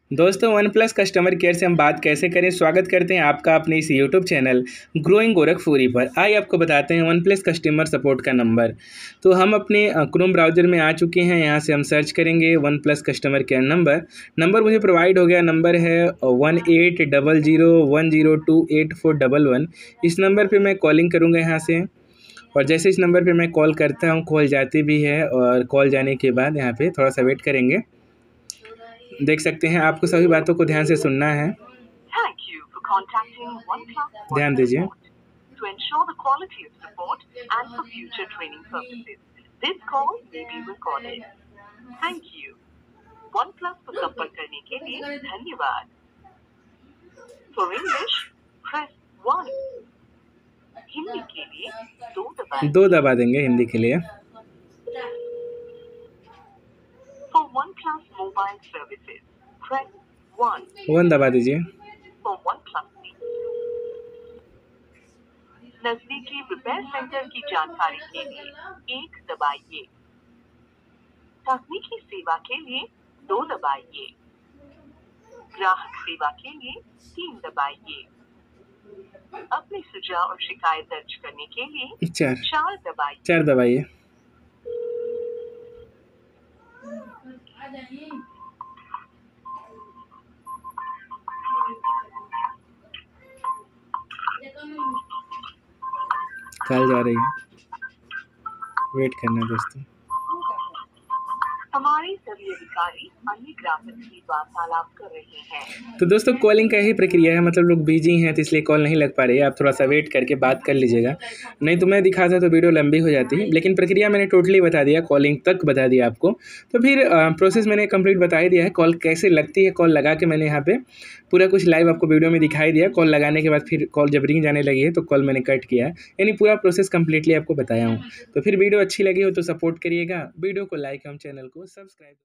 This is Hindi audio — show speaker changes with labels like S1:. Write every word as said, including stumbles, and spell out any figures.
S1: दोस्तों वन प्लस कस्टमर केयर से हम बात कैसे करें। स्वागत करते हैं आपका अपने इस यूट्यूब चैनल ग्रोइंग गोरखपुरी पर। आइए आपको बताते हैं वन प्लस कस्टमर सपोर्ट का नंबर। तो हम अपने क्रोम ब्राउज़र में आ चुके हैं। यहाँ से हम सर्च करेंगे OnePlus customer care number. Number मुझे प्रोवाइड हो गया। नंबर है one eight double zero one zero two eight four double one. इस नंबर पर मैं कॉलिंग करूँगा यहाँ से, और जैसे इस नंबर पे मैं कॉल करता हूँ कॉल जाती भी है, और कॉल जाने के बाद यहाँ पे थोड़ा सा वेट करेंगे। देख सकते हैं आपको सभी बातों को ध्यान से सुनना है। ध्यान दीजिए।
S2: To ensure the quality of support and for future training purposes, this call may be recorded. Thank you. OnePlus पर संपर्क करने के लिए धन्यवाद। For English, press one. Hindi के लिए दो दबाएं।
S1: दो दबा देंगे हिंदी के लिए।
S2: For OnePlus mobile services, press one.
S1: One दबा दीजिए।
S2: For OnePlus नजदीकी रिपेयर सेंटर की जानकारी के लिए एक दबाइए। तकनीकी सेवा के लिए दो दबाइए। ग्राहक सेवा के लिए तीन दबाइए। अपने सुझाव और शिकायत दर्ज करने के लिए
S1: चार
S2: चार दबाइए।
S1: चार दबाइए। कॉल जा रही है, वेट करना है दोस्तों।
S2: हमारे सभी अधिकारी अन्य ग्राहक से वार्तालाप कर रहे हैं।
S1: तो दोस्तों कॉलिंग का ही प्रक्रिया है, मतलब लोग बिजी हैं तो इसलिए कॉल नहीं लग पा रही है। आप थोड़ा सा वेट करके बात कर लीजिएगा, नहीं तो मैं दिखाता तो वीडियो लंबी हो जाती है। लेकिन प्रक्रिया मैंने टोटली बता दिया, कॉलिंग तक बता दिया आपको। तो फिर प्रोसेस मैंने कंप्लीट बता ही दिया है। कॉल कैसे लगती है, कॉल लगा के मैंने यहाँ पे पूरा कुछ लाइव आपको वीडियो में दिखाई दिया। कॉल लगाने के बाद फिर कॉल जब रिंग जाने लगी है तो कॉल मैंने कट किया है, यानी पूरा प्रोसेस कंप्लीटली आपको बताया हूँ। तो फिर वीडियो अच्छी लगी हो तो सपोर्ट करिएगा, वीडियो को लाइक एवं चैनल को सब्सक्राइब।